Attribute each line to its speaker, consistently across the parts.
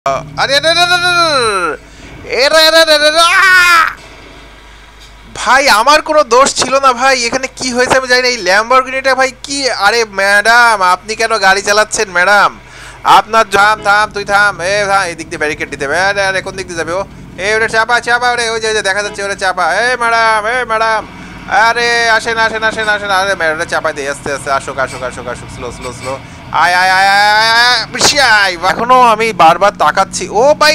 Speaker 1: আরে আরে আরে আরে এরে এরে এরে এরে, ভাই আমার কোনো দোষ ছিল না ভাই, এখানে কি হয়েছে আমি জানি না। এই ল্যাম্বরগিনিটা ভাই কি, আরে ম্যাডাম আপনি কেন গাড়ি চালাচ্ছেন ম্যাডাম? আপনার থাম থাম, তুই থাম, থাম, এই দিক দিয়ে ব্যারিকেড দিতে হবে। আরে আরে কোন দিক দিয়ে যাবে ও? ওটা চাপা চাপা, ওরে ওই যে দেখা যাচ্ছে ওরা চাপা। ম্যাডাম ম্যাডাম, আরে আসেন আসেন আসেন আসেন, আরে ম্যাডাম চাপা দিয়ে আস্তে আস্তে আসুক আসুক আসুক আসুক, স্লো স্লো স্লো, আয় আয় আয় আয় আয়। এখনো আমি বারবার তাকাচ্ছি। ও ভাই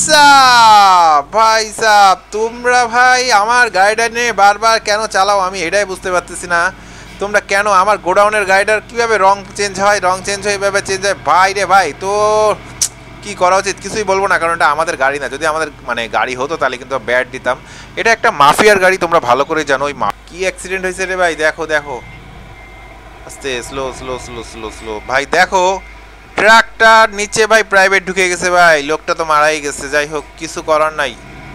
Speaker 1: সাব, ভাই সাব তোমরা ভাই আমার গাড়িটা নিয়ে বারবার কেন চালাও আমি এটাই বুঝতে পারতেছি না। তোমরা কেন আমার গোডাউনের গাড়িটার কীভাবে রং চেঞ্জ হয়, রং চেঞ্জ হয়ে এভাবে চেঞ্জ হয় ভাই রে ভাই। তো কি করা উচিত কিছুই বলবো না, কারণ এটা আমাদের গাড়ি না। যদি আমাদের মানে গাড়ি হতো তাহলে কিন্তু ব্যাট দিতাম। এটা একটা মাফিয়ার গাড়ি, তোমরা ভালো করে জানো। ওই কি অ্যাক্সিডেন্ট হয়েছে রে ভাই, দেখো দেখো, আস্তে slow slow slow slow slow ভাই। দেখো ট্রাকটার নিচে ভাই প্রাইভেট ঢুকে গেছে ভাই, লোকটা তো মারাই গেছে। যাই হোক কিছু করার নাই।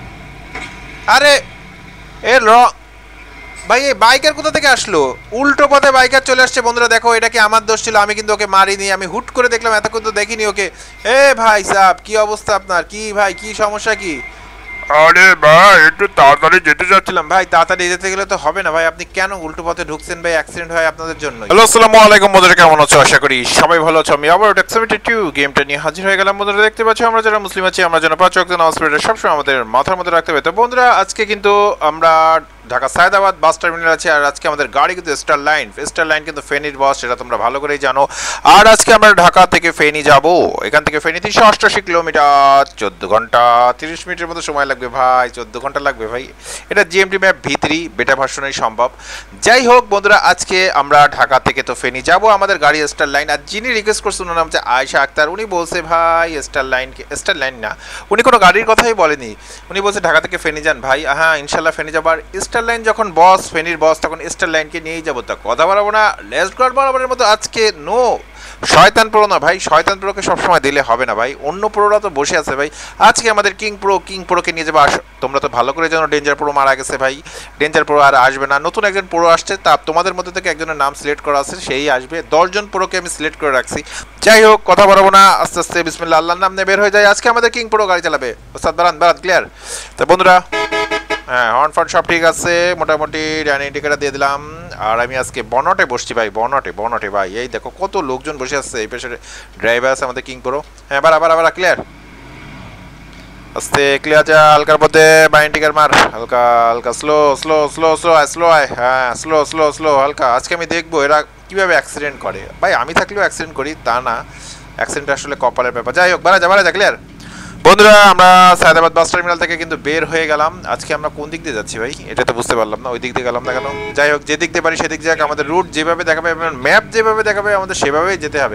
Speaker 1: আরে এ ভাই এই বাইকার কোথা থেকে আসলো? উল্টো পথে বাইকার চলে আসছে বন্ধুরা। দেখো এটা কি আমার দোষ ছিল? আমি কিন্তু ওকে মারিনি, আমি হুট করে দেখলাম, এতক্ষণ তো দেখিনি ওকে। ভাই সাহেব কি অবস্থা আপনার? কি ভাই কি সমস্যা কি?
Speaker 2: আরে ভাই একটু তাড়াতাড়ি যেতে চাচ্ছিলাম।
Speaker 1: ভাই তাড়াতাড়ি যেতে গেলে তো হবে না ভাই, আপনি কেন উল্টো পথে ঢুকছেন ভাই? অ্যাক্সিডেন্ট হয় আপনাদের জন্য।
Speaker 2: হ্যালো আসসালামু আলাইকুম বন্ধুরা, কেমন আছো? আশা করি সবাই ভালো আছো। আমি আবার টেক্সামিটি 2 গেমটা নিয়ে হাজির হয়ে গেলাম বন্ধুরা। দেখতে পাচ্ছ আমরা যারা মুসলিম আছি আমরা যেন পাঁচ ওয়াক্ত নামাজ পড়ে সবসময় আমাদের মাথার মধ্যে রাখতে হবে। তো বন্ধুরা আজকে কিন্তু আমরা ঢাকা সায়দাবাদ বাস টার্মিনাল আছে, আর আজকে আমাদের গাড়ি কিন্তু স্টার লাইন কিন্তু ফেনীর বাস, সেটা তোমরা ভালো করেই জানো। আর আজকে আমরা ঢাকা থেকে ফেনী যাব। এখান থেকে ফেনী 388 কিলোমিটার, 14 ঘন্টা 30 মিনিটের মতো সময় লাগবে ভাই। 14 ঘন্টা লাগবে ভাই। এটা জিএমটি ম্যাপ ভিতরি বেটা ভার্সনেই সম্ভব। যাই হোক বন্ধুরা আজকে আমরা ঢাকা থেকে তো ফেনী যাব, আমাদের গাড়ি স্টার লাইন। আর যিনি রিকোয়েস্ট করছেন ওনার নাম হচ্ছে আয়েশা আক্তার। উনি বলছে ভাই স্টার লাইন না, উনি কোনো গাড়ির কথাই বলেনি। উনি বলছে ঢাকা থেকে ফেনী যান ভাই। হ্যাঁ ইনশাল্লাহ ফেনী যাবার। স্টার লাইন যখন বস, ফেনীর বস, তখন স্টার লাইনকে নিয়েই যাবো। তা কথা বাড়াবো না, লেটস গো বরাবরের মতো আজকে নো শয়তান প্রো না ভাই, শয়তান প্রোকে সবসময় দিলে হবে না ভাই, অন্য প্রোরা তো বসে আছে ভাই। আজকে আমাদের কিং প্রোকে নিয়ে যাবো। তোমরা তো ভালো করে জানো ডেঞ্জার প্রো মারা গেছে ভাই, ডেঞ্জার প্রো আর আসবে না। নতুন একজন প্রো আসছে, তা তোমাদের মধ্যে থেকে একজনের নাম সিলেক্ট করা আছে, সেই আসবে। 10 জন প্রোকে আমি সিলেক্ট করে রাখছি। যাই হোক কথা বলবো না, আস্তে আস্তে বিসমিল্লাহ আল্লাহর নাম নিয়ে বের হয়ে যায়। আজকে আমাদের কিং প্রো গাড়ি চালাবে। ওস্তাদ বারান ক্লিয়ার? তো বন্ধুরা হ্যাঁ হর্ন ফর্ন সব ঠিক আছে মোটামুটি, ডাইনিং টিকেটটা দিয়ে দিলাম। আর আমি আজকে বনটে বসছি ভাই, বনটে ভাই। এই দেখো কত লোকজন বসে আছে, এই পাশে ড্রাইভার আছে আমাদের কিং প্রো। হ্যাঁ বারা ক্লিয়ার, আস্তে ক্লিয়ার যা, হালকার মধ্যে বাইন টিকার মার, হালকা হালকা slow slow slow slow slow আয়, হ্যাঁ স্লো স্লো স্লো হালকা। আজকে আমি দেখবো এরা কীভাবে অ্যাক্সিডেন্ট করে ভাই। আমি থাকলেও অ্যাক্সিডেন্ট করি তা না, অ্যাক্সিডেন্ট আসলে কপালের ব্যাপার। যাই হোক বারা যা ক্লিয়ার। বন্ধুরা আমরা সায়দাবাদ বাস টার্মিনাল থেকে কিন্তু বের হয়ে গেলাম। আজকে আমরা কোন দিক দিয়ে যাচ্ছি ভাই এটা তো বুঝতে পারলাম না, ওই দিক দিয়ে গেলাম না কেন? যাই হোক যে দিক দিয়ে পারি সেদিক যাক, আমাদের রুট যেভাবে দেখাবে, ম্যাপ যেভাবে দেখাবে আমাদের সেভাবেই যেতে হবে।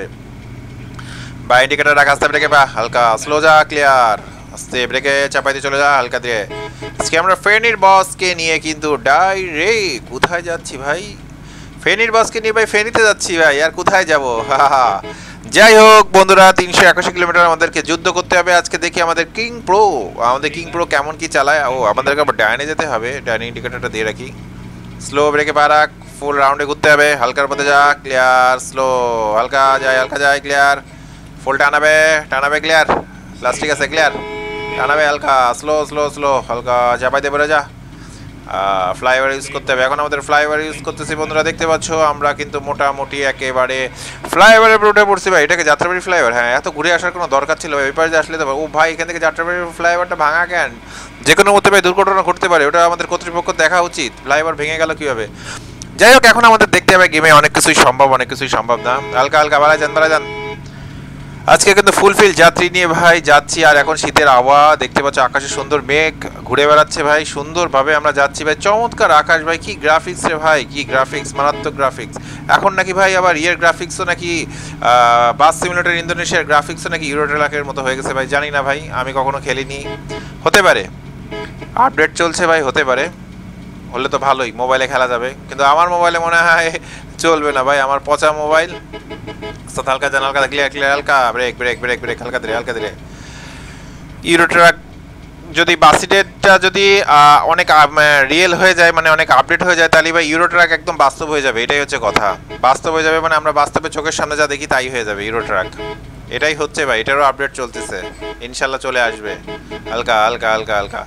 Speaker 2: বা ইন্ডিকেটার রাখা, আস্তে ব্রেকে বা হালকা স্লো যা, ক্লিয়ার, আস্তে ব্রেকে চাপাই দিয়ে চলে যা হালকা দিয়ে। আজকে আমরা ফেনীর বসকে নিয়ে কিন্তু ডাইরেক্ট কোথায় যাচ্ছি ভাই? ফেনীর বসকে নিয়ে ভাই ফেনীতে যাচ্ছি ভাই, আর কোথায় যাবো? যাই হোক বন্ধুরা 381 কিলোমিটার আমাদেরকে যুদ্ধ করতে হবে আজকে। দেখি আমাদের কিং প্রো কেমন কি চালায়। ও আমাদেরকে আবার ডাইনে যেতে হবে, ডাইনে ইন্ডিকেটরটা দিয়ে রাখি। স্লো ব্রেকে পারাক, ফুল রাউন্ডে ঘুরতে হবে, হালকার মধ্যে যা, ক্লিয়ার, স্লো হালকা যায় ক্লিয়ার, ফুল টানাবে ক্লিয়ার, প্লাস্টিক আছে ক্লিয়ার, টানাবে হালকা, স্লো স্লো স্লো হালকা চাপাই দেবে যা। ফ্লাইওভার ইউজ করতে হবে, এখন আমাদের ফ্লাইওভার ইউজ করতেছি বন্ধুরা। দেখতে পাচ্ছ আমরা কিন্তু মোটামুটি একেবারে ফ্লাইওভারের রুটে পড়ছি ভাই। এটাকে যাত্রাবাড়ি ফ্লাইওভার, হ্যাঁ এত ঘুরে আসার কোনো দরকার ছিল ভাই, ওই পাশে আসলে তো। ও ভাই এখান থেকে যাত্রাবাড়ি ফ্লাইওভারটা ভাঙা কেন? যে কোনো মধ্যে ভাই দুর্ঘটনা ঘটতে পারে, ওটা আমাদের কর্তৃপক্ষ দেখা উচিত। ফ্লাইওভার ভেঙে গেল কীভাবে? যাই হোক এখন আমাদের দেখতে হবে গেমে অনেক কিছুই সম্ভব না। হালকা বাড়া যান। আজকে কিন্তু ফুলফিল যাত্রী নিয়ে ভাই যাচ্ছি। আর এখন শীতের আবহাওয়া দেখতে পাচ্ছ, আকাশে সুন্দর মেঘ ঘুরে বেড়াচ্ছে ভাই, সুন্দরভাবে আমরা যাচ্ছি ভাই। চমৎকার আকাশ ভাই, কি গ্রাফিক্স রে ভাই, কি গ্রাফিক্স, মারাত্মক গ্রাফিক্স। এখন নাকি ভাই আবার ইয়ের গ্রাফিক্সও নাকি বাস সিমুলেটর ইন্দোনেশিয়ার গ্রাফিক্সও নাকি ইউরো ট্রাকের মতো হয়ে গেছে ভাই। জানি না ভাই, আমি কখনো খেলিনি, হতে পারে আপডেট চলছে ভাই, হতে পারে, হলে তো ভালোই, মোবাইলে খেলা যাবে। কিন্তু আমার মোবাইলে মনে হয় চলবে না ভাই, আমার পচা মোবাইল। হালকা জান, হালকা ক্লিয়ার হালকা ব্রেক হালকা ধীরে। ইউরো ট্রাক যদি বাসিডেটটা যদি অনেক রিয়েল হয়ে যায়, মানে অনেক আপডেট হয়ে যায়, তাহলে ভাই ইউরো ট্রাক একদম বাস্তব হয়ে যাবে। এটাই হচ্ছে কথা, বাস্তব হয়ে যাবে, মানে আমরা বাস্তবে চোখের সামনে যা দেখি তাই হয়ে যাবে ইউরো ট্রাক। এটাই হচ্ছে ভাই, এটারও আপডেট চলতেছে, ইনশাল্লাহ চলে আসবে। হালকা হালকা হালকা হালকা।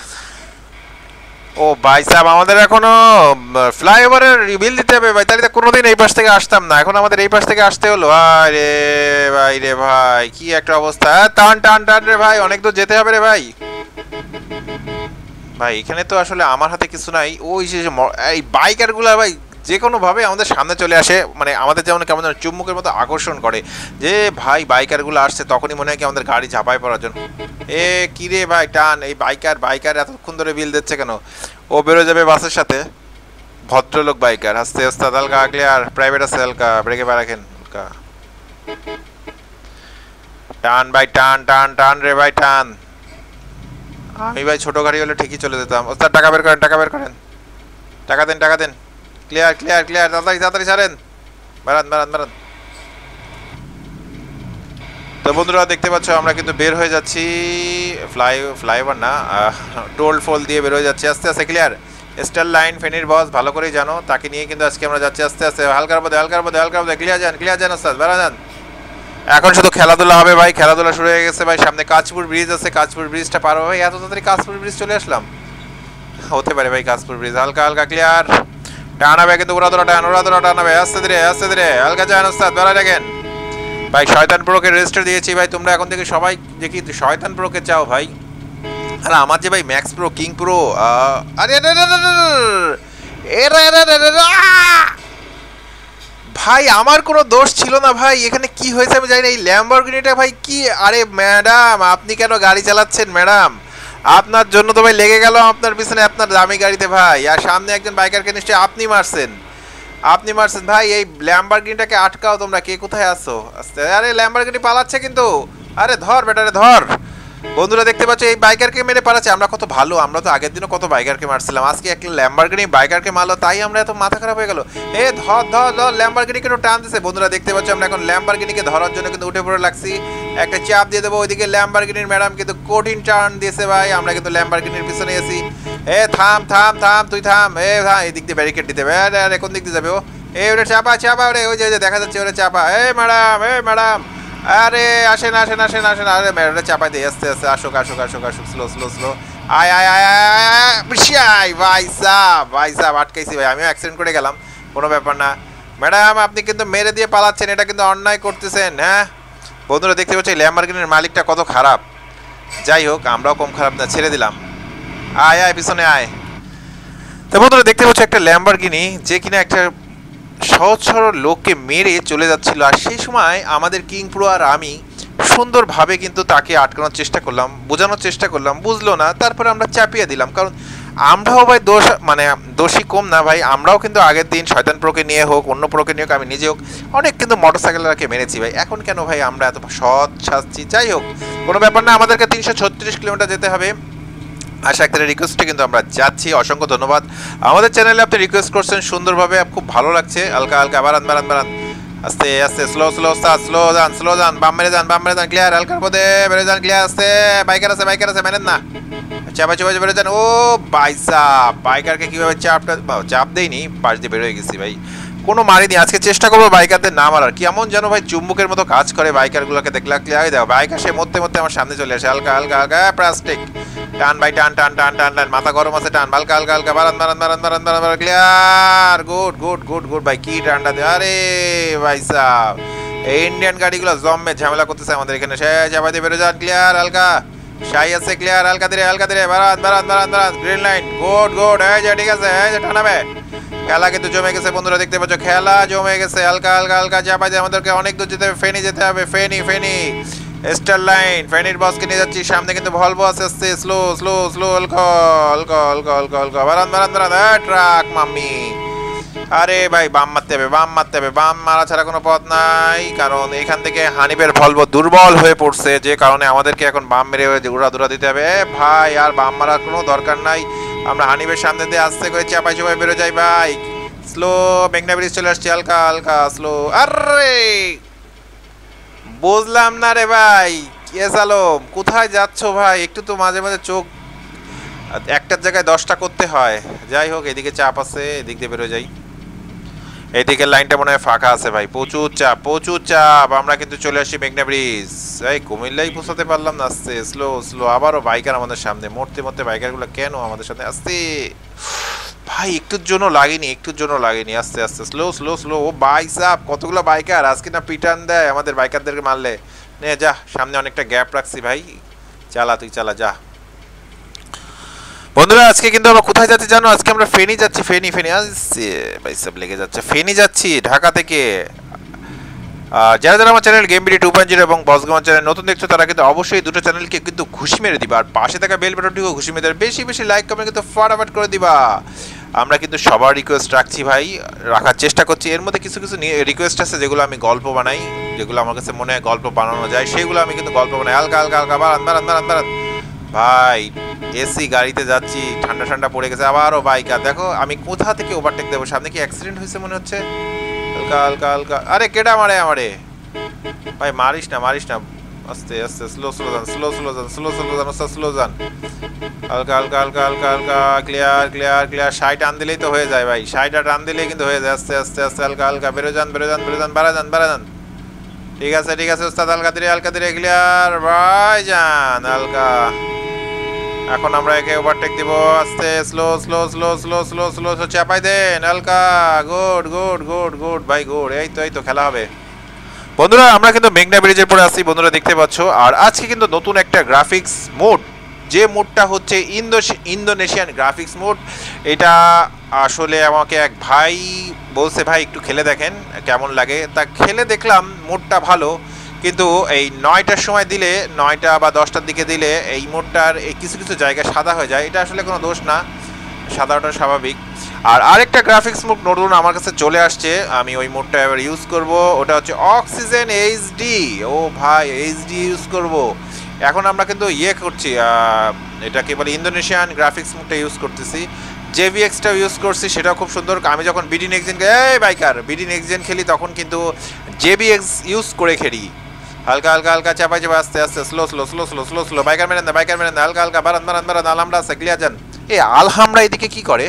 Speaker 2: ও ভাই সাহেব, আমাদের এখনো ফ্লাইওভারের বিল দিতে হবে ভাই, তাহলে তো কোনোদিন এই পাশ থেকে আসতাম না, এখন আমাদের এই পাশ থেকে আসতে হলো। আরে ভাই রে ভাই, কি একটা অবস্থা! টান টান টান রে ভাই, অনেক দূর যেতে হবে রে ভাই। ভাই এখানে তো আসলে আমার হাতে কিছু নাই, ওই যে এই বাইকার গুলা ভাই যে কোনো ভাবে আমাদের সামনে চলে আসে, মানে আমাদের যেমন কেমন যেন চুম্বকের মতো আকর্ষণ করে, যে ভাই বাইকার গুলো আসছে তখনই মনে হয় কি আমাদের গাড়ি ঝাঁপায় পড়ার জন্য। এ কি রে ভাই, টান! এই বাইকার বাইকার এতক্ষণ ধরে বিল দিচ্ছে কেন? ও বেরো যাবে বাসের সাথে। ভদ্রলোক বাইকার, আস্তে আস্তে হালকা আগলে, আর প্রাইভেট আছে হালকা, ব্রেকে পা রাখেন হালকা। টান ভাই টান টান টান রে ভাই টান। আমি ভাই ছোট গাড়ি হলে ঠিকই চলে যেতাম। ওস্তাদ টাকা বের করেন, টাকা বের করেন, টাকা দেন টাকা দেন। ক্লিয়ার ক্লিয়ার ক্লিয়ার, তাড়াতাড়ি তাড়াতাড়ি ছাড়েন, বাড়ান বাড়ান বাড়ান। তো বন্ধুরা দেখতে পাচ্ছ আমরা কিন্তু বের হয়ে যাচ্ছি, ফ্লাইওভার না, টোল ফোল দিয়ে বের হয়ে যাচ্ছি আস্তে আস্তে। ক্লিয়ার। স্টার লাইন ফেনীর বস ভালো করেই জানো, তাকে নিয়ে কিন্তু আজকে আমরা যাচ্ছি আস্তে আস্তে, হালকার মধ্যে হালকার মধ্যে হালকার মধ্যে। ক্লিয়ার যান ওস্তাদ, বাড়া যান। এখন শুধু খেলাধুলা হবে ভাই, খেলাধুলা শুরু হয়ে গেছে ভাই। সামনে কাঁচপুর ব্রিজ আছে, কাঁচপুর ব্রিজটা পার হবে। এত তাড়াতাড়ি কাঁচপুর ব্রিজ চলে আসলাম, হতে পারে ভাই কাঁচপুর ব্রিজ। হালকা হালকা ক্লিয়ার, টানাবে কিন্তু উড়াদোড়া টান, উড়াদোড়া টানাবে, আস্তে ধীরে হালকা যান ওস্তাদ, বাড়া দেখেন ভাই। শয়তান প্রোকে রেজিস্টার দিয়েছি ভাই, তোমরা এখন থেকে সবাই দেখি শয়তান প্রোকে চাও ভাই। আর আমার যে ভাই ম্যাক্স প্রো, কিং প্রো, আরে ভাই আমার কোনো দোষ ছিল না ভাই, এখানে কি হয়েছে আমি জানি না। এই ল্যাম্বরগিনিটা ভাই কি, আরে ম্যাডাম আপনি কেন গাড়ি চালাচ্ছেন ম্যাডাম? আপনার জন্য তো ভাই লেগে গেল আপনার পিছনে, আপনার দামি গাড়িতে ভাই। আর সামনে একজন বাইকারকে নিশ্চয়ই আপনি মারছেন ভাই। এই ল্যাম্বরগিনিটাকে আটকাও তোমরা, কে কোথায় আছো? আস্তে, আরে ল্যাম্বরগিনি পালাচ্ছে কিন্তু, আরে ধর বেটারে ধর। বন্ধুরা দেখতে পাচ্ছ এই বাইকারকে মেরে পালাচ্ছে। আমরা কত ভালো, আমরা তো আগের দিনও কত বাইকারকে মারছিলাম, আজকে একটা ল্যাম্বরগিনি বাইকারকে মারলো, তাই আমরা এত মাথা খারাপ হয়ে গেল। এ ধর ধর ধর, ল্যাম্বরগিনিকে একটু টান দিছে। বন্ধুরা দেখতে পাচ্ছ আমরা এখন ল্যাম্বরগিনিকে ধরার জন্য কিন্তু উঠে পড়ে লাগছি, একটা চাপ দিয়ে দেবো। ওইদিকে ল্যাম্বরগিনির ম্যাডাম কিন্তু কঠিন টার্ন দিয়েছে ভাই, আমরা কিন্তু ল্যাম্বরগিনির পিছনে আছি। এ থাম থাম থাম, তুই থাম। এ ভাই এই দিক দিয়ে ব্যারিকেড দিতে হবে। আরে কোন দিক দিয়ে যাবে ও? এ ওটা চাপা চাপা, ওরে ওই যে দেখা যাচ্ছে ওরে চাপা। এ ম্যাডাম আরে আসেন আসেন আসেন আসেন, আরে ম্যাডামটা চাপাই দিয়ে আস্তে আস্তে, আসুক আসুক আসুক আসুক, স্লো স্লো স্লো। আয় আয় আয় আয় ভাই সাহ আটকাইছি ভাই, আমিও অ্যাক্সিডেন্ট করে গেলাম, কোনো ব্যাপার না। ম্যাডাম আপনি কিন্তু মেরে দিয়ে পালাচ্ছেন, এটা কিন্তু অন্যায় করতেছেন। হ্যাঁ বন্ধুরা দেখতে পাচ্ছি ল্যাম্বরগিনির মালিকটা কত খারাপ। যাই হোক আমরাও কম খারাপ না, ছেড়ে দিলাম। আয় আয় পিছনে আয়। তো বন্ধুরা দেখতে পাচ্ছি একটা ল্যাম্বরগিনি, যে কিনা একটা সহজ সরল লোককে মেরে চলে যাচ্ছিল। আর সেই সময় আমাদের কিং প্রো আর আমি সুন্দরভাবে কিন্তু তাকে আটকানোর চেষ্টা করলাম, বোঝানোর চেষ্টা করলাম, বুঝলো না, তারপরে আমরা চাপিয়ে দিলাম। কারণ আমরাও ভাই দোষী কম না ভাই, আমরাও কিন্তু আগের দিন শয়তান প্রোকে নিয়ে হোক, অন্য প্রোকে নিয়ে হোক, আমি নিজে হোক অনেক কিন্তু মোটরসাইকেলকে মেরেছি ভাই। এখন কেন ভাই আমরা এত সৎ সাজছি? যাই হোক কোনো ব্যাপার না, আমাদেরকে 336 কিলোমিটার যেতে হবে। আশা একটা রিকোয়েস্টে কিন্তু আমরা যাচ্ছি। অসংখ্য ধন্যবাদ, আমাদের চ্যানেলে আপনি রিকোয়েস্ট করছেন সুন্দরভাবে, খুব ভালো লাগছে। হালকা হালকা বারান আস্তে আস্তে, স্লো যান, বাম মেরে যান ক্লিয়ার, হালকার মধ্যে বেড়ে যান ক্লিয়ার, আস্তে। বাইকার আছে মেনেন না, চাপা বেড়ে যান। ও বাইকারকে কিভাবে চাপ দেয়নি, পাশ দিয়ে বেরোয় গেছি ভাই, কোনো মারিনি। আজকে চেষ্টা করবো বাইকারদের না মারার। কেমন যেন ভাই চুম্বকের মতো কাজ করে বাইকারগুলোকে দেখলে, ক্লিয়ার দাও বাইকার সে মরতে আমার সামনে চলে আসে। হালকা হালকা হালকা প্লাস্টিক টান ভাই, টান টান টান টান টান, মাথা গরম আছে, টান হালকা হালকা হালকা, বারান ক্লিয়ার, গুড ভাই। কি টানটা দে, আরে ভাই সাহ এই ইন্ডিয়ান গাড়িগুলো জম্মে ঝামেলা করতেছে আমাদের এখানে। সে চাপাই দিয়ে বেরো যান ক্লিয়ার, হালকা শাই আছে ক্লিয়ার, হালকা ধীরে বারান গ্রিন লাইন, গুড। এই যে ঠিক আছে, এই যে টানাবে। খেলা কিন্তু জমে গেছে বন্ধুরা, দেখতে পাচ্ছ খেলা জমে গেছে। হালকা হালকা হালকা চাপাই দিয়ে আমাদেরকে অনেক দূর যেতে হবে, ফেনী যেতে হবে। ফেনী স্টার লাইন, ফেনীর বসকে নিয়ে যাচ্ছি। সামনে কিন্তু ভলভো আছে, স্লো হালকা বারান ট্রাক মাম্মি। আরে ভাই বাম মারতে হবে, বাম মারা ছাড়া কোনো পথ নাই, কারণ এখান থেকে হানিফের ভলভো দুর্বল হয়ে পড়ছে, যে কারণে আমাদেরকে এখন বাম মেরে উড়াদুরা দিতে হবে। ভাই আর বাম মারার কোনো দরকার নাই, আমরা হানিফের সামনে দিয়ে আস্তে করে চাপাই বেরো যাই ভাই। স্লো, মেঘনা ব্রিজ চলে আসছে, হালকা হালকা স্লো। আরে বুঝলাম না রে ভাই, আলম কোথায় যাচ্ছ ভাই? একটু তো মাঝে মাঝে চোখ একটার জায়গায় 10টা করতে হয়। যাই হোক এদিকে চাপ আছে, এদিক দিয়ে বেরো যাই। এইদিকে লাইনটা মনে হয় ফাঁকা আছে ভাই, প্রচুর চাপ প্রচুর চাপ। আমরা কিন্তু চলে আসি মেঘনা ব্রিজ। এই কুমিল্লাই পৌঁছাতে পারলাম না, আসতে স্লো স্লো। আবারও বাইকার আমাদের সামনে, মরতে মরতে বাইকারগুলো কেন আমাদের সামনে আসতে ভাই, একটুর জন্য লাগেনি, একটুর জন্য লাগেনি। আস্তে আস্তে স্লো স্লো স্লো। ও ভাই সাহ, কতগুলো বাইকার আজকে না পিটান দেয় আমাদের বাইকারদেরকে মারলে। নে যা, সামনে অনেকটা গ্যাপ রাখছি ভাই, চালা তুই চালা যা। বন্ধুরা আজকে কিন্তু আমরা কোথায় যাচ্ছি জানো? আজকে আমরা ফেনী যাচ্ছি, ফেনী ফেনী আসছে ভাই, সব লেগে যাচ্ছে। ফেনী যাচ্ছি ঢাকা থেকে। যারা যারা আমার চ্যানেল গেম বিডি 2.0 এবং বস গেমার চ্যানেল নতুন দেখছো, তারা কিন্তু অবশ্যই দুটো চ্যানেলকে কিন্তু ঘুষি মেরে দিবা, আর পাশে থাকা বেল বাটনটিকেও ঘুষি মেরে দেবে। বেশি বেশি লাইক কমেন্ট কিন্তু ফটাফট করে দিবা। আমরা কিন্তু সবার রিকোয়েস্ট রাখছি ভাই, রাখার চেষ্টা করছি। এর মধ্যে কিছু কিছু রিকোয়েস্ট আছে যেগুলো আমি গল্প বানাই, যেগুলো আমার কাছে মনে হয় গল্প বানানো যায়, সেগুলো আমি কিন্তু গল্প বানাই। হালকা হালকা হালকা বারান বারান বারান বারান ভাই। এসি গাড়িতে যাচ্ছি, ঠান্ডা ঠান্ডা পড়ে গেছে। আবারও বাইক, আর দেখো আমি কোথা থেকে ওভারটেক দেবো। সামনে কি অ্যাক্সিডেন্ট হয়েছে মনে হচ্ছে? হালকা হালকা হালকা। আরে কেডা মারে আমারে ভাই? মারিস না মারিস না, আস্তে আস্তে স্লো স্লো যান, স্লো স্লো যান, স্লো স্লো যান, স্লো যান। হালকা হালকা হালকা হালকা হালকা। Clear clear clear. 60 টান দিলেই তো হয়ে যায় ভাই, 60 টান দিলেই কিন্তু হয়ে যায়। আস্তে আস্তে আস্তে হালকা হালকা। বেরো যান বেরো যান বেরো যান, বাড়া যান বাড়া যান। ঠিক আছে ঠিক আছে ওস্তাদ, হালকা ধীরে ক্লিয়ার ভাই যান হালকা। এখন আমরা একে ওভারটেক দিব আস্তে, slow slow slow slow slow slow slow. চাপাই দেন হালকা। গুড গুড গুড গুড ভাই গুড। এই তো খেলা হবে বন্ধুরা। আমরা কিন্তু মেঘনা ব্রিজের পরে আসছি বন্ধুরা, দেখতে পাচ্ছ। আর আজকে কিন্তু নতুন একটা গ্রাফিক্স মোড, যে মোডটা হচ্ছে ইন্দোনেশিয়ান গ্রাফিক্স মোড। এটা আসলে আমাকে এক ভাই বলছে, ভাই একটু খেলে দেখেন কেমন লাগে। তা খেলে দেখলাম মোডটা ভালো, কিন্তু এই 9টার সময় দিলে, 9টা বা 10টার দিকে দিলে এই মোডটার এই কিছু কিছু জায়গায় সাদা হয়ে যায়। এটা আসলে কোনো দোষ না, সাদা ওটা স্বাভাবিক। আর আরেকটা গ্রাফিক্স মোড নতুন আমার কাছে চলে আসছে, আমি ওই মোডটা এবার ইউজ করব। ওটা হচ্ছে অক্সিজেন এইচডি। ও ভাই, এইচডি ইউজ করব। এখন আমরা কিন্তু করছি, এটাকে বলে ইন্দোনেশিয়ান গ্রাফিক্স মোডটা ইউজ করতেছি। জেভিএক্সটা ইউজ করছি, সেটাও খুব সুন্দর। আমি যখন BD next gen biker BD next gen খেলি, তখন কিন্তু জেভিএক্স ইউজ করে খেলি। হালকা হালকা হালকা চাপাই যাবে আস্তে আস্তে, slow slow slow slow slow slow. Biker মেরেন না হালকা হালকা বারান বারান বারান। আলহামরা আছে ক্লিয়ার যান। আলহামরা এদিকে কি করে?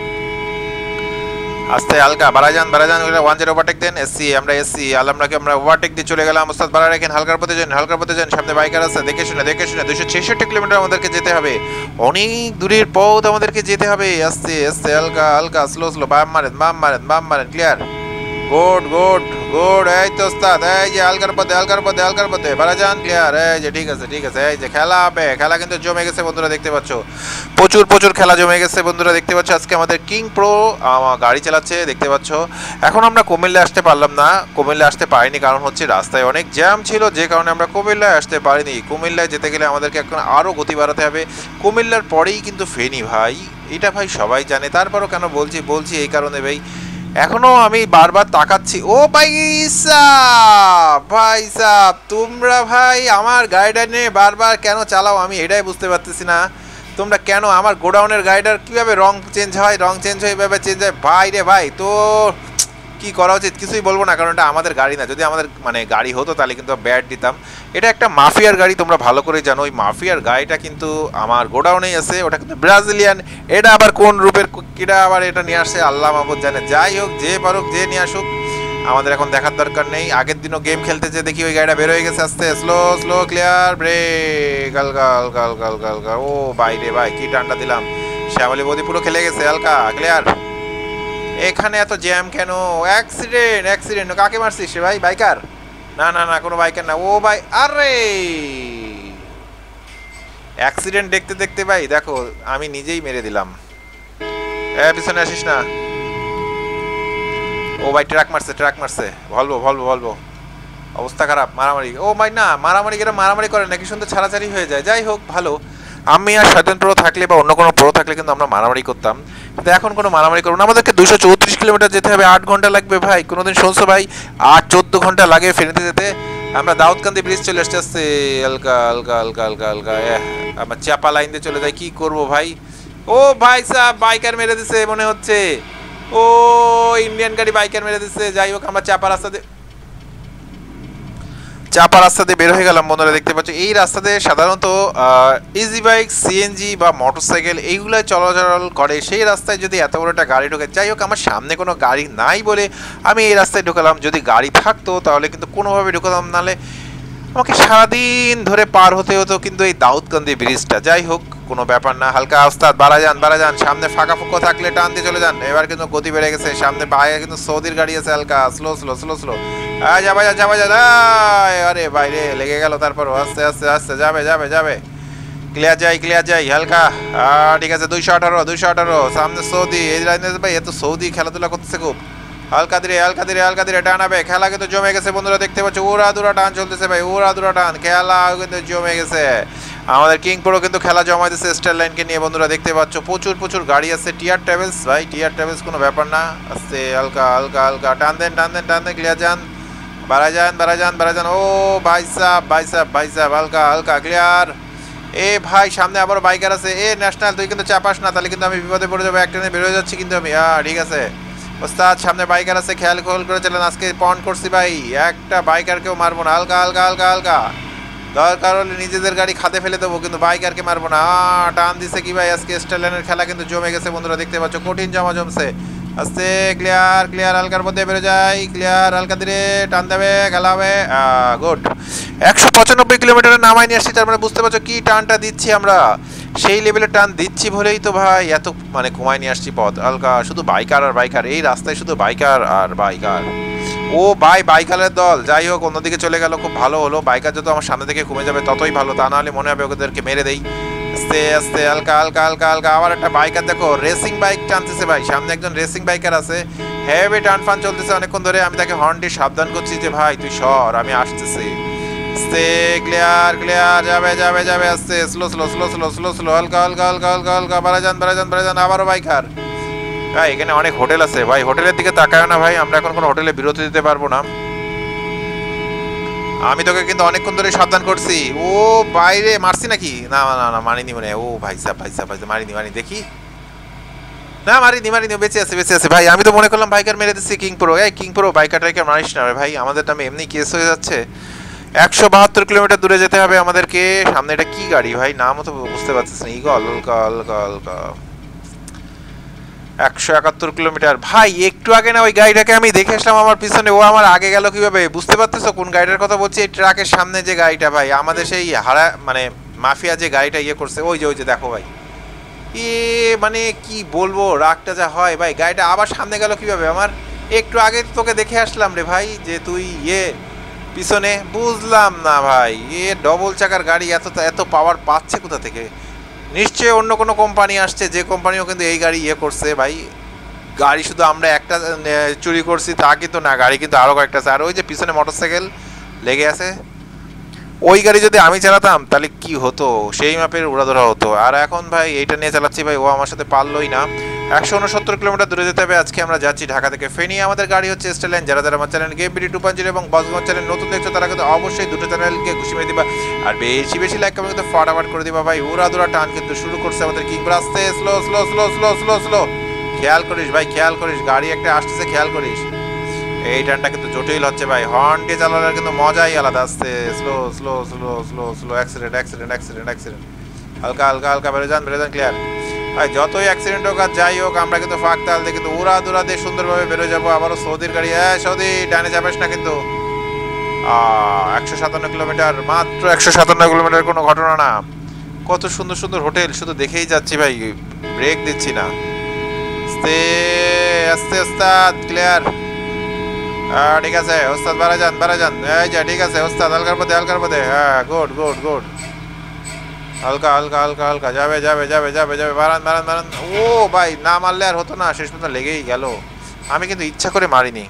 Speaker 2: আস্তে হালকা বাড়া যান 10 ওভারটেক দেন। এসসি আমরা এসসি আলহামরাকে আমরা ওভারটেক দিয়ে চলে গেলাম। ওস্তাদ বাড়া রাখেন, হালকার পথে যান। সামনে বাইকার আছে, দেখে শুনে 266 কিলোমিটার আমাদেরকে যেতে হবে, অনেক দূরের পথ আমাদেরকে যেতে হবে। আস্তে আস্তে হালকা হালকা স্লো স্লো। বাম মারেন ক্লিয়ার। Good good good. এই তো ওস্তাদ, এই যে হালকার পথে বাড়া যান ক্লিয়ার। এই যে ঠিক আছে। এই যে খেলা হবে, খেলা কিন্তু জমে গেছে বন্ধুরা, দেখতে পাচ্ছ। প্রচুর খেলা জমে গেছে বন্ধুরা, দেখতে পাচ্ছ। আজকে আমাদের কিং প্রো গাড়ি চালাচ্ছে, দেখতে পাচ্ছ। এখন আমরা কুমিল্লা আসতে পারলাম না, কুমিল্লা আসতে পারিনি, কারণ হচ্ছে রাস্তায় অনেক জ্যাম ছিল, যে কারণে আমরা কুমিল্লায় আসতে পারিনি। কুমিল্লায় যেতে গেলে আমাদেরকে এখন আরও গতি বাড়াতে হবে। কুমিল্লার পরেই কিন্তু ফেনী ভাই, এটা ভাই সবাই জানে, তারপরও কেন বলছি এই কারণে ভাই, এখনো আমি বারবার তাকাচ্ছি। ও ভাই সাহ তোমরা ভাই আমার গাড়িটা নিয়ে বারবার কেন চালাও, আমি এটাই বুঝতে পারতেছি না। তোমরা কেন আমার গোডাউনের গাড়িটার কীভাবে রং চেঞ্জ হয় এইভাবে চেঞ্জ হয় ভাই রে ভাই। তো কি করা উচিত কিছুই বলবো না, কারণ এটা আমাদের গাড়ি না। যদি আমাদের মানে গাড়ি হতো তাহলে কিন্তু ব্যাড দিতাম। এটা একটা মাফিয়ার গাড়ি, তোমরা ভালো করে জানো। ওই মাফিয়ার গাড়িটা কিন্তু আমার গোডাউনেই আছে, ওটা কিন্তু ব্রাজিলিয়ান। এটা আবার কোন রূপের কিটা আবার এটা নিয়ে আসছে আল্লাহ মাহবুদ জানে। যাই হোক, যে পারুক যে নিয়ে আসুক, আমাদের এখন দেখার দরকার নেই। আগের দিনও গেম খেলতে যে দেখি ওই গাড়িটা বের হয়ে গেছে আস্তে, স্লো স্লো ক্লিয়ার ব্রেক হালকা হালকা হালকা হালকা হালকা। ও বাইরে ভাই কি টান্ডা দিলাম, শ্যামলী বদি পুরো খেলে গেছে হালকা ক্লিয়ার। এখানে এত জ্যাম কেন? অ্যাক্সিডেন্ট কাকে মারছিস ভাই? বাইকার? না কোনো বাইকার না। ও ভাই আরে অ্যাক্সিডেন্ট দেখতে ভাই দেখো আমি নিজেই মেরে দিলাম। পিছনে আসিস না। ও ভাই ট্রাক মারছে। ভলভো অবস্থা খারাপ, মারামারি। ও ভাই না, মারামারি করে নাকি সুন্দর ছাড়াছাড়ি হয়ে যায়। যাই হোক ভালো। আমি আর শয়তান প্রো থাকলে বা অন্য কোনো প্রো থাকলে কিন্তু আমরা মারামারি করতাম, কিন্তু এখন কোনো মারামারি করবো না। আমাদেরকে 234 কিলোমিটার যেতে হবে, 8 ঘন্টা লাগবে ভাই। কোনোদিন শুনছো ভাই 8-14 ঘন্টা লাগে ফেনীতে যেতে? আমরা দাউদকান্দি ব্রিজ চলে আসতে হালকা আমার চাপা লাইন দিয়ে চলে যাই, কি করবো ভাই? ও ভাই সাহ বাইকার মেরে দিছে মনে হচ্ছে, ও ইন্ডিয়ান গাড়ি বাইকার মেরে দিচ্ছে। যাই হোক আমরা চাপা রাস্তা দিয়ে চাপা রাস্তা দিয়ে বের হয়ে গেলাম বন্ধুরা, দেখতে পাচ্ছ এই রাস্তাতে সাধারণত ইজি বাইক, সিএনজি বা মোটরসাইকেল এইগুলাই চলাচল করে। সেই রাস্তায় যদি এত বড় একটা গাড়ি ঢোকে, যাই হোক আমার সামনে কোনো গাড়ি নাই বলে আমি এই রাস্তায় ঢুকালাম। যদি গাড়ি থাকতো তাহলে কিন্তু কোনোভাবে ঢুকালাম, নাহলে আমাকে সারাদিন ধরে পার হতে হতো কিন্তু এই দাউদকান্দি ব্রিজটা। যাই হোক কোনো ব্যাপার না, হালকা ওস্তাদ বাড়া যান, সামনে ফাঁকা ফুঁকো থাকলে টান দিয়ে চলে যান। এবার কিন্তু গতি বেড়ে গেছে, সামনে বাইরে কিন্তু সৌদির গাড়ি আছে, হালকা স্লো স্লো স্লো স্লো। যাবা যা, আরে বাইরে লেগে গেল, তারপর আস্তে আস্তে আস্তে যাবে ক্লিয়ার যাই হালকা। ঠিক আছে 218 সামনে সৌদি। এই ভাই এত সৌদি খেলাধুলা করতেছে খুব। হালকা ধীরে টানাবে, খেলা কিন্তু জমে গেছে বন্ধুরা, দেখতে পাচ্ছ ওরা দুরা টান চলতেছে ভাই, খেলা কিন্তু জমে গেছে। আমাদের কিং প্রো কিন্তু খেলা জমাইতেছে স্টার লাইনকে নিয়ে বন্ধুরা, দেখতে পাচ্ছ প্রচুর গাড়ি আছে। টিআর ট্রাভেলস ভাই, টিআর ট্রাভেলস কোনো ব্যাপার না, আস্তে হালকা টান দেন ক্লিয়ার যান, বাড়া যান। ও ভাই সাহেব হালকা ক্লিয়ার। এ ভাই সামনে আবার বাইকার আছে, এ ন্যাশনাল তুই কিন্তু চাপাস না, তাহলে কিন্তু আমি বিপদে পড়ে যাবো, একটা নিয়ে বেরোয় যাচ্ছি কিন্তু আমি। ঠিক আছে ওস্তাদ, সামনে বাইকার আছে, খেয়াল করে চলেন। আজকে পয়েন্ট করছি ভাই, একটা বাইকারকেও মারবো না, হালকা দরকার হলে নিজেদের গাড়ি খাতে ফেলে দেবো, কিন্তু বাইকারকে মারবো না। টান দিছে কি ভাই, আজকে স্টার লাইনের খেলা কিন্তু জমে গেছে বন্ধুরা, দেখতে পাচ্ছ কঠিন জমছে। আস্তে ক্লিয়ার হালকার মধ্যে বেরো যাই, ক্লিয়ার হালকা ধীরে টান দেবে, খেলা হবে। গুড 195 কিলোমিটারের নামাই নিয়ে আসছি, তার মানে বুঝতে পারছো কি টানটা দিচ্ছি আমরা, সেই লেভেলে টান দিচ্ছি বলেই তো ভাই এত মানে কমায় নিয়ে আসছি পথ। হালকা শুধু বাইকার এই রাস্তায় শুধু বাইকার আর বাইকার। ও ভাই বাইকারের দল, যাই হোক অন্যদিকে চলে গেল, খুব ভালো হলো। বাইকার যত আমার সামনে থেকে কমে যাবে ততই ভালো, তা নাহলে মনে হবে ওদেরকে মেরে দেই। আস্তে হালকা আবার একটা বাইকার দেখো রেসিং বাইক টানতেছে ভাই, সামনে একজন রেসিং বাইকার আছে, হেভি টান ফান চলতেছে অনেকক্ষণ ধরে। আমি তাকে হর্ন দিয়ে সাবধান করছি যে ভাই তুই সর, আমি আসতেছি। আস্তে ক্লিয়ার যাবে আস্তে স্লো হালকা বাড়া যান। আবারও বাইকার ভাই, এখানে অনেক হোটেল আছে ভাই, হোটেলের দিকে তাকায় না ভাই, আমরা এখন কোনো হোটেলে বিরতি দিতে পারবো না। আমি তোকে কিন্তু অনেকক্ষণ ধরে সাবধান করছি। ও বাইরে মারছি নাকি? না মারিনি মনে। ও ভাই সাহেব মারিনি দেখি, না মারিনি বেঁচে আছে ভাই। আমি তো মনে করলাম বাইকার মেরে দিচ্ছি কিং প্রো বাইকার টাইকার মারিস না ভাই, আমাদের নামে এমনি কেস হয়ে যাচ্ছে। 172 কিলোমিটার দূরে যেতে হবে আমাদেরকে। সামনে এটা কি গাড়ি ভাই, নামও তো বুঝতে পারছিস না। ইগল হালকা 171 কিলোমিটার ভাই। একটু আগে না ওই গাড়িটাকে আমি দেখে আসলাম আমার পিছনে, ও আমার আগে গেল কিভাবে বুঝতে পারতেছো কোন গাড়িটার কথা বলছি? এই ট্রাকের সামনে যে গাড়িটা ভাই, আমাদের সেই মানে মাফিয়া যে গাড়িটা ইয়ে করছে, ওই যে দেখো ভাই, মানে কি বলবো, রাগটা যা হয় ভাই। গাড়িটা আবার সামনে গেল কিভাবে আমার? একটু আগে তোকে দেখে আসলাম রে ভাই, যে তুই পিছনে, বুঝলাম না ভাই। ডবল চাকার গাড়ি এত পাওয়ার পাচ্ছে কোথা থেকে? নিশ্চয়ই অন্য কোনো কোম্পানি আসছে, যে কোম্পানিও কিন্তু এই গাড়ি করছে ভাই। গাড়ি শুধু আমরা একটা চুরি করছি তা কিন্তু না, গাড়ি কিন্তু আরও কয়েকটা আছে। আর ওই যে পিছনে মোটরসাইকেল লেগে আছে, ওই গাড়ি যদি আমি চালাতাম তাহলে কি হতো, সেই মাপের উড়াধরা হতো। আর এখন ভাই এইটা নিয়ে চালাচ্ছি ভাই, ও আমার সাথে পারলই না। 169 কিলোমিটার দূরে যেতে হবে। আজকে আমরা যাচ্ছি ঢাকা থেকে ফেনী, আমাদের গাড়ি হচ্ছে স্টার লাইন। যারা আমার চ্যানেল গেম বিডি 2.0 এবং বসগঞ্জ চ্যানেল নতুন দেখছো, তারা কিন্তু অবশ্যই দুটো চ্যানেলকে ঘুষি মেরে দিবা, আর বেশি লাইক কমেন্ট কিন্তু ফটাফট করে দিবা ভাই। উড়াধরা টান কিন্তু শুরু করছে আমাদের কিং প্রো। আস্তে স্লো খেয়াল করিস ভাই, গাড়ি একটা আসতেছে, খেয়াল করিস। এই টানটা কিন্তু জটিল হচ্ছে ভাই, হর্ন দিয়ে চালানোর কিন্তু মজাই আলাদা। আস্তে স্লো অ্যাক্সিডেন্ট হালকা বেরো যান ক্লিয়ার ভাই। যতই অ্যাক্সিডেন্ট হোক আর যাই হোক, আমরা কিন্তু ফাঁক তাল দিয়ে কিন্তু উড়া দিয়ে সুন্দরভাবে বেরো যাবো। আবারও সৌদির গাড়ি, সৌদি ডানে যাবেস না কিন্তু। 157 কিলোমিটার, মাত্র 157 কিলোমিটার, কোনো ঘটনা না। কত সুন্দর হোটেল, শুধু দেখেই যাচ্ছি ভাই, ব্রেক দিচ্ছি না। আস্তে ক্লিয়ার। ঠিক আছে ওস্তাদ, বাড়া যান। এই যা, ঠিক আছে ওস্তাদ, হালকার পথে। হ্যাঁ গুড হালকা যাবে। বাড়ান। ও ভাই না মারলে আর হতো না, শেষ পর্যন্ত লেগেই গেল। আমি কিন্তু ইচ্ছা করে মারিনি।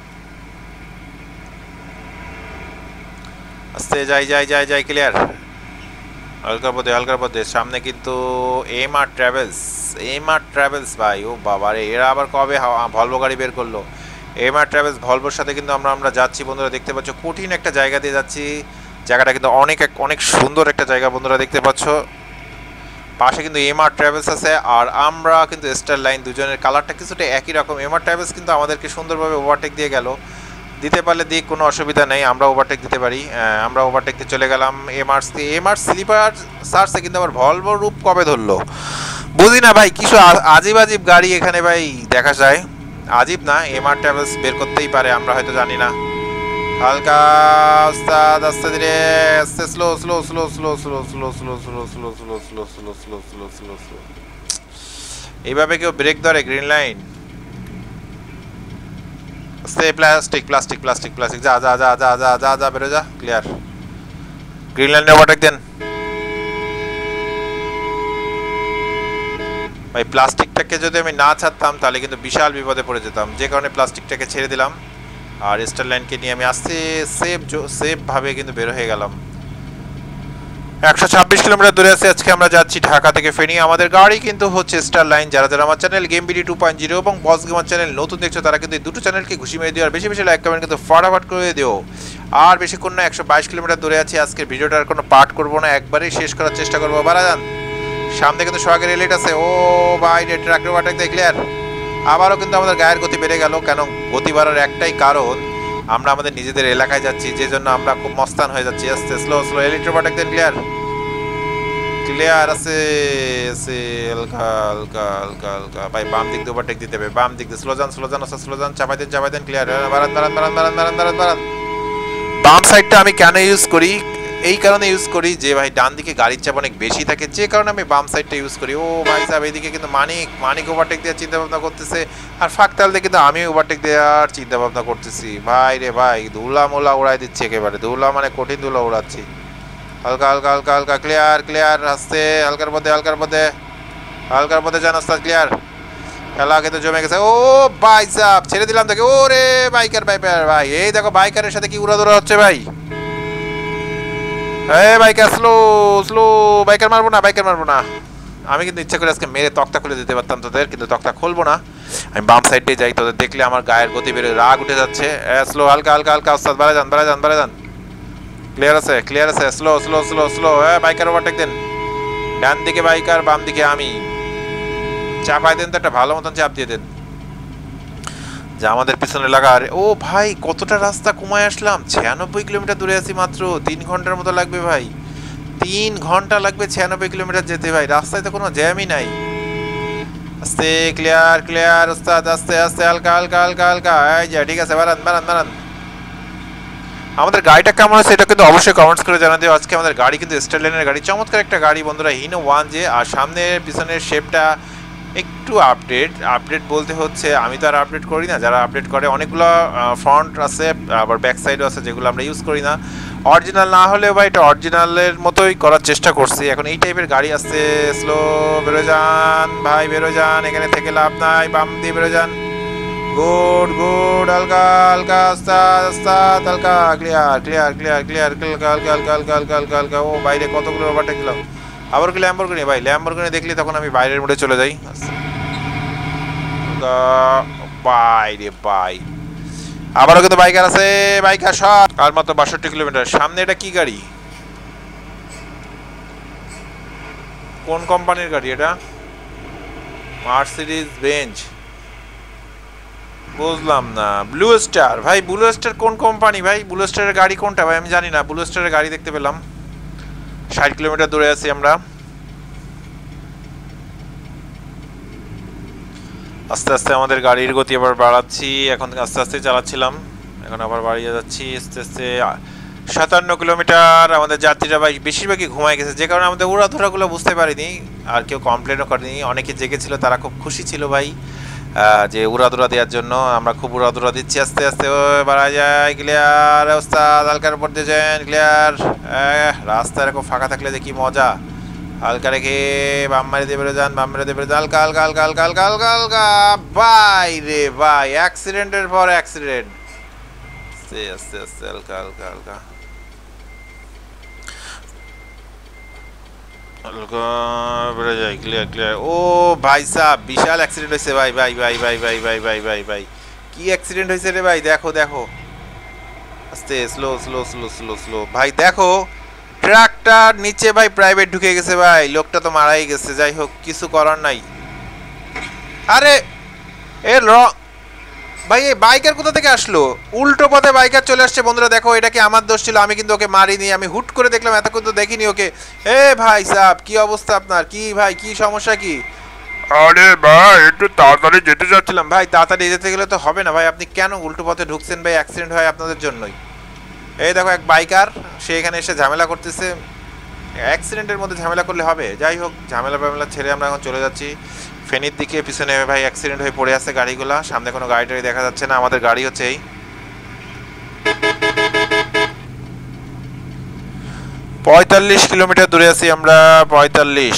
Speaker 2: আস্তে যাই ক্লিয়ার। হালকার পথে সামনে কিন্তু এমআর ট্রাভেলস ভাই। ও বাবা রে, এরা আবার কবে ভলভো গাড়ি বের করলো? এমআর ট্রাভেলস ভলভোর সাথে কিন্তু আমরা যাচ্ছি বন্ধুরা, দেখতে পাচ্ছ কঠিন একটা জায়গা দিয়ে যাচ্ছি। জায়গাটা কিন্তু অনেক সুন্দর একটা জায়গা বন্ধুরা, দেখতে পাচ্ছ। পাশে কিন্তু এমআর ট্রাভেলস আছে, আর আমরা কিন্তু স্টার লাইন, দুজনের কালারটা কিছুটা একই রকম। এমআর ট্রাভেলস কিন্তু আমাদেরকে সুন্দরভাবে ওভারটেক দিয়ে গেল। দিতে পারলে দিক, কোনো অসুবিধা নেই, আমরা ওভারটেক দিতে পারি। আমরা ওভারটেকতে চলে গেলাম এমআরসি। এমআরস স্লিপার সার্চে কিন্তু আবার ভলভো রূপ কবে ধরলো বুঝি না ভাই, কিছু আজীব আজীব গাড়ি এখানে ভাই দেখা যায়। আজীব না, এমআর ট্রাভেলস বের করতেই পারে, আমরা হয়তো জানি না। হালকা ওস্তাদ, আস্তে ধীরে, আস্তে slow slow slow slow slow slow slow slow slow slow slow slow slow slow slow slow. এইভাবে কেউ ব্রেক ধরে গ্রিন লাইন? আস্তে, প্লাস্টিক প্লাস্টিক প্লাস্টিক প্লাস্টিক, যা যা যা যা যা যা যা বেরো যা, ক্লিয়ার। গ্রিন লাইনে ওভারটেক দেন ভাই। প্লাস্টিকটাকে যদি আমি না ছাড়তাম তাহলে কিন্তু বিশাল বিপদে পড়ে যেতাম, যে কারণে প্লাস্টিকটাকে ছেড়ে দিলাম। আর স্টার লাইনকে নিয়ে আমি আস্তে সেফভাবে কিন্তু বের হয়ে গেলাম। 126 কিলোমিটার দূরে আছে। আজকে আমরা যাচ্ছি ঢাকা থেকে ফেনী। আমাদের গাড়ি কিন্তু হচ্ছে স্টার লাইন। যারা যারা আমার চ্যানেল গেম বিডি 2.0 এবং বস গেমার চ্যানেল নতুন দেখছো, তারা কিন্তু এই দুটো চ্যানেলকে ঘুষি মেরে দিও, আর বেশি বেশি লাইক কমেন্ট কিন্তু ফটাফট করে দিও। আর বেশিক্ষণ না, 122 কিলোমিটার দূরে আছি। আজকের ভিডিওটার কোনো পার্ট করবো না, একবারেই শেষ করার চেষ্টা করবো। বাড়া যান, সামনে কিন্তু সোহাগের রেলেট আছে। ও ভাই, ট্রাকের ওভারটেক দিয়ে ক্লিয়ার। আবারও কিন্তু আমাদের গায়ের গতি বেড়ে গেল। কেন গতি বাড়ার একটাই কারণ, আমরা আমাদের নিজেদের এলাকায় যাচ্ছি, যে জন্য আমরা খুব মস্তান হয়ে যাচ্ছি। আস্তে স্লো স্লো, এলিট ওভারটেক দেন, ক্লিয়ার ক্লিয়ার আছে আছে, হালকা হালকা হালকা হালকা ভাই। বাম দিক দিয়ে ওভারটেক দিতে হবে, বাম দিক দিয়ে স্লো যান স্লো যান স্লো যান, চাপাই দেন ক্লিয়ার। বারান বারান বারান বারান বারান বারান বারান। বাম সাইডটা আমি কেন ইউজ করি? এই কারণে ইউজ করি যে ভাই ডান দিকে গাড়ির চাপ অনেক বেশি থাকে, যে কারণে আমি বাম সাইডটা ইউজ করি। ও ভাই সাহেব, এইদিকে কিন্তু মানিক ওভারটেক দেওয়ার চিন্তা ভাবনা করতেছে, আর ফাঁকতাল দিয়ে কিন্তু আমি ওভারটেক দেওয়ার চিন্তা ভাবনা করতেছি। ভাই রে ভাই, ধুলা মোলা উড়াই দিচ্ছি একেবারে, ধুলা মানে কঠিন ধুলা উড়াচ্ছি। হালকা হালকা হালকা হালকা, ক্লিয়ার ক্লিয়ার, আসতে হালকার পথে হালকার পথে হালকার পথে যান ওস্তাদ, ক্লিয়ার। খেলা কিন্তু জমে গেছে। ও ভাই সাহেব, ছেড়ে দিলাম তোকে। ও রে বাইকার ভাই, এই দেখো বাইকারের সাথে কি উড়াদুরা হচ্ছে ভাই। বাইকার স্লো স্লো, বাইকার মারবো না। আমি কিন্তু ইচ্ছা করে আজকে মেরে তক্তা খুলে দিতে পারতাম তোদের, কিন্তু তক্তা খুলবো না। আমি বাম সাইডে যাই, তোদের দেখলে আমার গায়ের গতি বেড়ে রাগ উঠে যাচ্ছে। স্লো, হালকা হালকা হালকা ওস্তাদ, বাড়া যান। ক্লিয়ার আছে, slow slow slow slow. Biker overtake দেন, ডান দিকে বাইকার, বাম দিকে আমি। চাপাই দেন তো, একটা ভালো মতন চাপ দিয়ে দেন, যে আমাদের পিছনে লাগা। ও ভাই, কতটা রাস্তা কমায় আসলাম, 96 কিলোমিটার দূরে আছি মাত্র। 3 ঘন্টার মতো লাগবে ভাই, 3 ঘন্টা লাগবে 96 কিলোমিটার যেতে ভাই। রাস্তায় তো কোনো জ্যামই নাই। আস্তে, ক্লিয়ার ক্লিয়ার ওস্তাদ, আস্তে আস্তে, হালকা হালকা হালকা হালকা। এই যে ঠিক আছে, বারান। আমাদের গাড়িটা কেমন আছে এটা কিন্তু অবশ্যই কমেন্টস করে জানা দিও। আজকে আমাদের গাড়ি কিন্তু স্টার লাইনের গাড়ি, চমৎকার একটা গাড়ি বন্ধুরা, হিনো 1J। আর সামনের পিছনের শেপটা একটু আপডেট বলতে হচ্ছে, আমি তো আর আপডেট করি না, যারা আপডেট করে। অনেকগুলো ফ্রন্ট আছে, আবার ব্যাক সাইডও আছে, যেগুলো আমরা ইউজ করি না। অরিজিনাল না হলেও ভাই এটা অরিজিনালের মতোই করার চেষ্টা করছি। এখন এই টাইপের গাড়ি আসছে, স্লো বেরো যান ভাই, বেরো যান, এখানে থেকে লাভ নাই, বাম দিয়ে বেরো যান। গুড হালকা হালকা, আস্তাদ হালকা, ক্লিয়ার হালকা। ও বাইরে কতগুলো ওভারটেক দিলাম। আবার কি ল্যাম্বরগিনি ভাই, ল্যাম্বরগিনি দেখলে তখন আমি বাইরের মোড়ে চলে যাই। বাইরে ভাই, আবারও কিন্তু বাইকার আছে, বাইকার শট। আর মাত্র 62 কিলোমিটার। সামনে এটা কি গাড়ি, কোন কোম্পানির গাড়ি এটা? মার্সিডিজ বেঞ্জ, বুঝলাম না। ব্লু স্টার ভাই, ব্লু স্টার কোন কোম্পানি ভাই? ব্লু স্টারের গাড়ি কোনটা ভাই, আমি জানি না। ব্লু স্টারের গাড়ি দেখতে পেলাম। 60 কিলোমিটার দূরে আছি আমরা। আস্তে আস্তে আমাদের গাড়ির গতি আবার বাড়াচ্ছি। এখন আস্তে আস্তে চালাচ্ছিলাম, এখন আবার বাড়িয়ে যাচ্ছি আস্তে আস্তে। 57 কিলোমিটার। আমাদের যাত্রীরা ভাই বেশিরভাগই ঘুমায় গেছে, যে কারণে আমাদের উড়াধুরাগুলো বুঝতে পারিনি, আর কেউ কমপ্লেনও করেনি। অনেকে জেগেছিল, তারা খুব খুশি ছিল ভাই, যে উড়াদুরা দেওয়ার জন্য। আমরা খুব উড়াদুরা দিচ্ছি আস্তে আস্তে। বাড়া যায়, ক্লিয়ার ওস্তাদ, হালকার উপর দিয়েছেন, ক্লিয়ার। রাস্তা এরকম ফাঁকা থাকলে যে কি মজা। হালকা রেখে বাম মারি দিয়ে বেরো যান, হালকা হালকা হালকা হালকা হালকা হালকা হালকা। ভাই রে ভাই, অ্যাক্সিডেন্টের পর অ্যাক্সিডেন্ট। আস্তে আস্তে আস্তে, হালকা হালকা হালকা হালকা বেড়ে যায়, ক্লিয়ার। ও ভাই সাহ, বিশাল অ্যাক্সিডেন্ট হয়েছে ভাই। কি অ্যাক্সিডেন্ট হয়েছে রে ভাই, দেখো। আস্তে, স্লো ভাই। দেখো ট্রাকটার নিচে ভাই প্রাইভেট ঢুকে গেছে ভাই, লোকটা তো মারাই গেছে। যাই হোক, কিছু করার নাই। আরে এ
Speaker 1: ভাই এই বাইকার কোথা থেকে আসলো? উল্টো পথে বাইকার চলে আসছে বন্ধুরা। দেখো এটা কি আমার দোষ ছিল? আমি কিন্তু ওকে মারিনি, আমি হুট করে দেখলাম, এতক্ষণ তো দেখিনি ওকে। এ ভাই সাহেব কি অবস্থা আপনার? কি ভাই কি সমস্যা কি?
Speaker 2: আরে ভাই একটু তাড়াতাড়ি যেতে
Speaker 1: ছিলাম ভাই, তাড়াতাড়ি যেতে গেলে তো হবে না ভাই। আপনি কেন উল্টো পথে ঢুকছেন ভাই? অ্যাক্সিডেন্ট হয় আপনাদের জন্যই। এই দেখো এক বাইকার, সে এখানে এসে ঝামেলা করতেছে। অ্যাক্সিডেন্টের মধ্যে ঝামেলা করলে হবে? যাই হোক, ঝামেলা ফামেলা ছেড়ে আমরা এখন চলে যাচ্ছি ফেনীর দিকে। পিছনে ভাই অ্যাক্সিডেন্ট হয়ে পড়ে আছে গাড়িগুলো, সামনে কোনো গাড়ি টাড়ি দেখা যাচ্ছে না। আমাদের গাড়ি হচ্ছে এই 45 কিলোমিটার দূরে আছি আমরা, 45।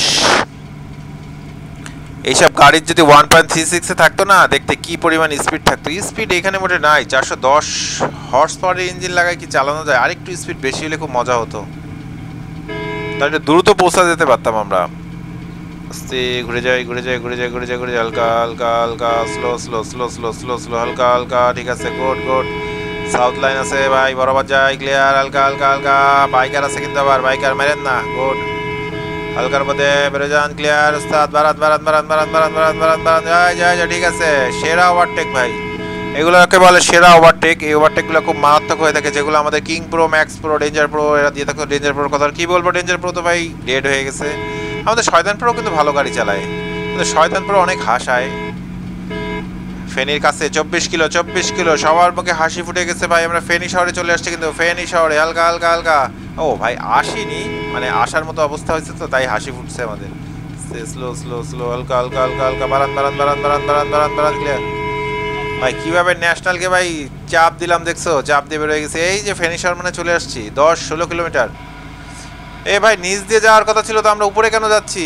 Speaker 1: এইসব গাড়ির যদি 1.36 থাকতো না, দেখতে কি পরিমাণ স্পিড থাকতো। স্পিড এখানে মোটে নাই, 410 হর্স পাওয়ারের ইঞ্জিন লাগায় কি চালানো যায়? আরেকটু স্পিড বেশি হলে খুব মজা হতো, তাহলে দ্রুত পৌঁছা যেতে পারতাম আমরা। আস্তে ঘুরে যাই, ঘুরে যাই, ঘুরে যাই, ঘুরে যাই, ঘুরে যাই, হালকা হালকা হালকা, slow slow slow slow slow slow, হালকা হালকা। ঠিক আছে, গুড গুড। সাউথ লাইন আছে ভাই, বরাবর যাই, ক্লিয়ার। হালকা হালকা হালকা, বাইকার আছে কিন্তু আবার, বাইকার মেরেন না। গুড, হালকার মধ্যে বেরো যান, ক্লিয়ার। উস্তাদ বারাত বারাত বারাত বারাত বারাত বারাত বারাত বারাত, যাই যাই যাই। ঠিক আছে, সেরা ওভারটেক ভাই, এগুলোকে বলে সেরা ওভারটেক। এই ওভারটেকগুলো খুব মারাত্মক হয়ে থাকে, যেগুলো আমাদের King Pro, Max Pro, Danger Pro এরা দিয়ে থাকে। ডেঞ্জার প্রোর কথা কি বলবো, ডেঞ্জার প্রো তো ভাই ডেড হয়ে গেছে। আমাদের শয়তান প্রো কিন্তু ভালো গাড়ি চালায়, কিন্তু শয়তান প্রো অনেক হাসায়। ফেনীর কাছে 24 কিলো, 24 কিলো, সবার মুখে হাসি ফুটে গেছে ভাই। আমরা ফেনী শহরে চলে আসছি, কিন্তু ফেনী শহরে হালকা হালকা হালকা। ও ভাই আসিনি, মানে আসার মতো অবস্থা হয়েছে তো তাই হাসি ফুটছে আমাদের। স্লো স্লো স্লো, হালকা হালকা হালকা হালকা, বারান বারান বারান বারান বারান বারান বারান, ক্লিয়ার। ভাই কিভাবে ন্যাশনালকে ভাই চাপ দিলাম দেখছো, চাপ দিয়ে বেরোয় গেছে। এই যে ফেনী শহর মানে চলে আসছি, 10-16 কিলোমিটার। এ ভাই নিচ দিয়ে যাওয়ার কথা ছিল তো, আমরা উপরে কেন যাচ্ছি?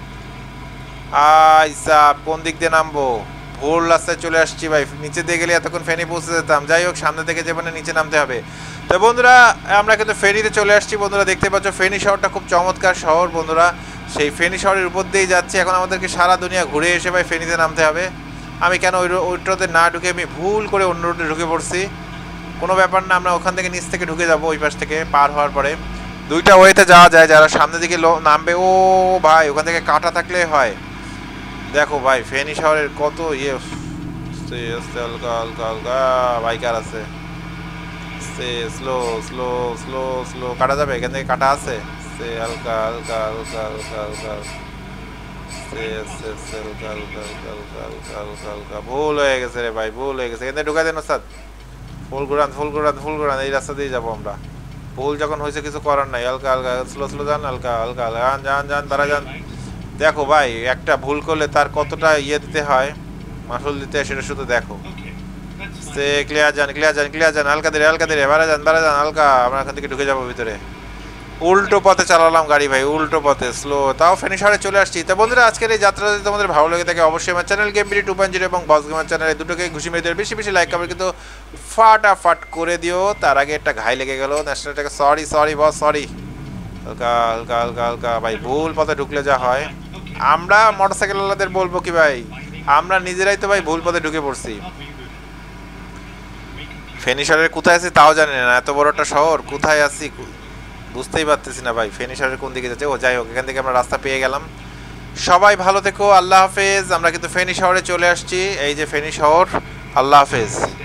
Speaker 1: কোন দিক দিয়ে নামবো? ভুল রাস্তায় চলে আসছি ভাই। নিচে দিয়ে গেলে এতক্ষণ ফেনী পৌঁছে যেতাম। যাই হোক, সামনে থেকে যে মানে নিচে নামতে হবে। তো বন্ধুরা আমরা কিন্তু ফেনীতে চলে আসছি বন্ধুরা, দেখতে পাচ্ছ ফেনী শহরটা খুব চমৎকার শহর বন্ধুরা। সেই ফেনী শহরের উপর দিয়েই যাচ্ছি এখন। আমাদেরকে সারা দুনিয়া ঘুরে এসে ভাই ফেনীতে নামতে হবে। আমি কেন ওই রোডটাতে না ঢুকে আমি ভুল করে অন্য রোডে ঢুকে পড়ছি। কোনো ব্যাপার না, আমরা ওখান থেকে নিচ থেকে ঢুকে যাবো, ওই পাশ থেকে পার হওয়ার পরে। দুইটা ওয়েতে যাওয়া যায়, যারা সামনের দিকে নামবে। ও ভাই ওখান থেকে কাটা থাকলে হয়। দেখো ভাই ফেনী শহরের কত ইয়ে। আস্তে আস্তে, হালকা হালকা হালকা, বাইকার আছে। আস্তে স্লো স্লো স্লো স্লো, কাটা যাবে এখান থেকে, কাটা আছে। আস্তে হালকা হালকা হালকা হালকা হালকা, আস্তে আস্তে আস্তে, হালকা হালকা হালকা হালকা হালকা হালকা হালকা। ভুল হয়ে গেছে রে ভাই, ভুল হয়ে গেছে। এখান থেকে ঢুকাই দেন ওস্তাদ। ফুল ঘুরান ফুল ঘুরান ফুল ঘুরান, এই রাস্তা দিয়ে যাবো আমরা। ভুল যখন হয়েছে কিছু করার নাই। হালকা হালকা স্লো স্লো যান, হালকা হালকা যান যান যান, বাড়া যান। দেখো ভাই একটা ভুল করলে তার কতটা ইয়ে দিতে হয়, মাসুল দিতে হয়, সেটা শুধু দেখো। সে ক্লিয়ার যান, ক্লিয়ার যান, ক্লিয়ার যান, হালকা ধীরে হালকা ধীরে, বাড়া যান বাড়া যান, হালকা। আমরা এখান থেকে ঢুকে যাবো ভিতরে। উল্টো পথে চালালাম গাড়ি ভাই, উল্টো পথে স্লো, তাও ফেনী শহরে চলে আসছি। তো বন্ধুরা আজকের এই যাত্রা যদি তোমাদের ভালো লাগে থাকে, অবশ্যই আমার চ্যানেল গেম বিডি 2.0 এবং বস গেমার চ্যানেল এই দুটোকে ঘুষি মেরে বেশি বেশি লাইক করবে, কিন্তু ফাটাফাট করে দিও। তার আগে একটা ঘাই লেগে গেল ন্যাশনালটাকে, সরি সরি বস সরি। হালকা হালকা হালকা হালকা ভাই, ভুল পথে ঢুকলে যা হয়। আমরা মোটরসাইকেলওয়ালাদের বলবো কি ভাই, আমরা নিজেরাই তো ভাই ভুল পথে ঢুকে পড়ছি। ফেনী শহরের কোথায় আছি তাও জানি না, এত বড় একটা শহর কোথায় আছি বুঝতেই পারতেছি না ভাই। ফেনী শহরের কোন দিকে যাচ্ছে? ও যাই হোক, এখান থেকে আমরা রাস্তা পেয়ে গেলাম। সবাই ভালো থেকো, আল্লাহ হাফেজ। আমরা কিন্তু ফেনী শহরে চলে আসছি, এই যে ফেনী শহর। আল্লাহ হাফেজ।